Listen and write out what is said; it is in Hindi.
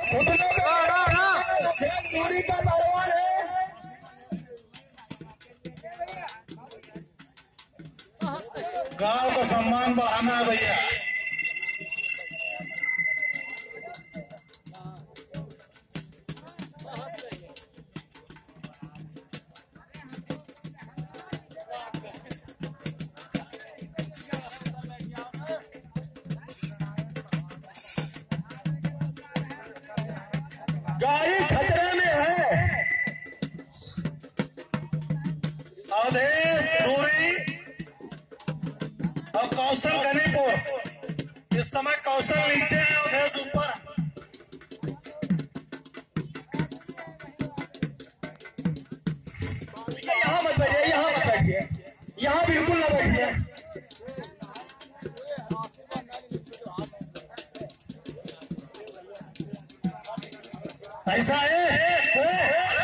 दूरी का पहलवान है। गांव का सम्मान बढ़ाना है भैया। गाड़ी खतरे में है। अवधेश दूरी और कौशल गनीपुर। इस समय कौशल नीचे है, अवधेश ऊपर। यहाँ मत बैठिए, यहाँ मत बैठिए, यहाँ बिल्कुल ना बैठिए। ऐसा है